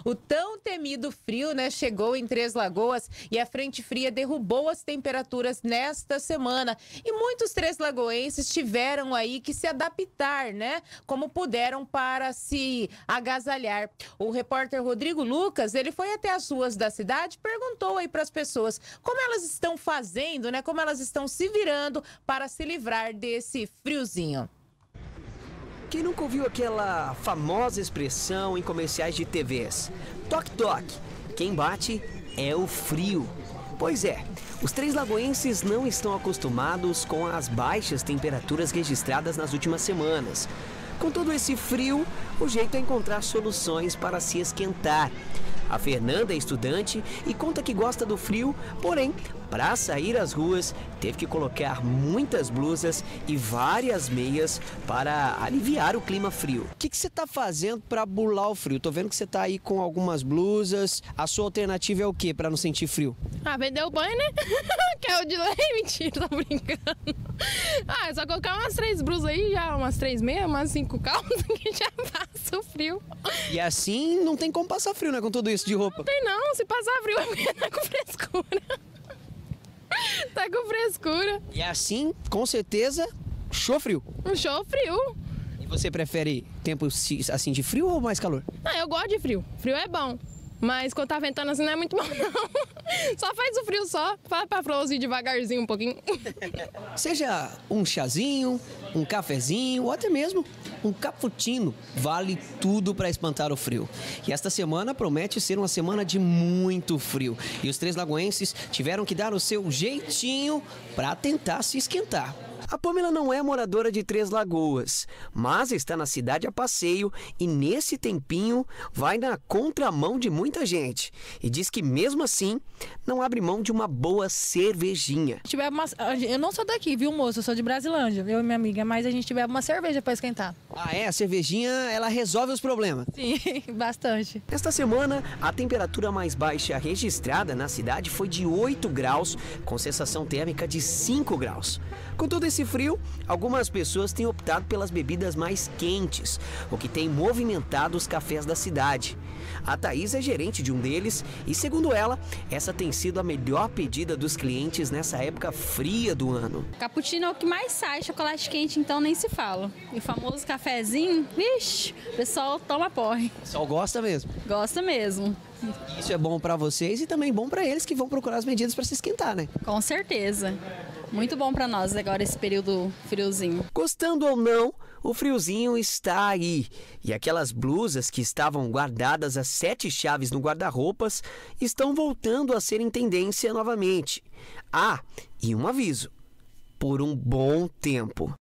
O tão temido frio, né, chegou em Três Lagoas e a frente fria derrubou as temperaturas nesta semana. E muitos treslagoenses tiveram aí que se adaptar, né, como puderam para se agasalhar. O repórter Rodrigo Lucas, ele foi até as ruas da cidade, perguntou aí para as pessoas como elas estão fazendo, né, como elas estão se virando para se livrar desse friozinho. Quem nunca ouviu aquela famosa expressão em comerciais de TVs? Toque, toque. Quem bate é o frio. Pois é, os treslagoenses não estão acostumados com as baixas temperaturas registradas nas últimas semanas. Com todo esse frio, o jeito é encontrar soluções para se esquentar. A Fernanda é estudante e conta que gosta do frio, porém, para sair às ruas, teve que colocar muitas blusas e várias meias para aliviar o clima frio. O que você está fazendo para bular o frio? Tô vendo que você está aí com algumas blusas. A sua alternativa é o que para não sentir frio? Vender o banho, né? Que é o de lei, mentira, tô brincando. É só colocar umas 3 blusas aí, já umas 3 meias, umas 5 calças, que já passa o frio. E assim não tem como passar frio, né, com tudo isso de roupa? Não tem não, se passar frio é porque tá com frescura. Tá com frescura. E assim, com certeza, show frio. Um show frio. E você prefere tempo assim de frio ou mais calor? Eu gosto de frio. Frio é bom. Mas quando tá ventando assim não é muito bom, não. Só faz o frio só, faz pra florzinho devagarzinho um pouquinho. Seja um chazinho, um cafezinho ou até mesmo um cappuccino, vale tudo para espantar o frio. E esta semana promete ser uma semana de muito frio. E os treslagoenses tiveram que dar o seu jeitinho para tentar se esquentar. A Pamela não é moradora de Três Lagoas, mas está na cidade a passeio e nesse tempinho vai na contramão de muita gente. E diz que mesmo assim não abre mão de uma boa cervejinha. Eu não sou daqui, viu, moço? Eu sou de Brasilândia, eu e minha amiga, mas a gente bebe uma cerveja para esquentar. Ah, é? A cervejinha, ela resolve os problemas? Sim, bastante. Esta semana, a temperatura mais baixa registrada na cidade foi de 8 graus, com sensação térmica de 5 graus. Com todo esse frio, algumas pessoas têm optado pelas bebidas mais quentes, o que tem movimentado os cafés da cidade. A Thaís é gerente de um deles e, segundo ela, essa tem sido a melhor pedida dos clientes nessa época fria do ano. Cappuccino é o que mais sai, chocolate quente então nem se fala. E o famoso cafezinho, vixe, o pessoal toma porre. O pessoal gosta mesmo? Gosta mesmo. Isso é bom para vocês e também bom para eles que vão procurar as medidas para se esquentar, né? Com certeza. Muito bom para nós agora esse período friozinho. Gostando ou não, o friozinho está aí. E aquelas blusas que estavam guardadas às 7 chaves no guarda-roupas estão voltando a serem tendência novamente. Ah, e um aviso: por um bom tempo.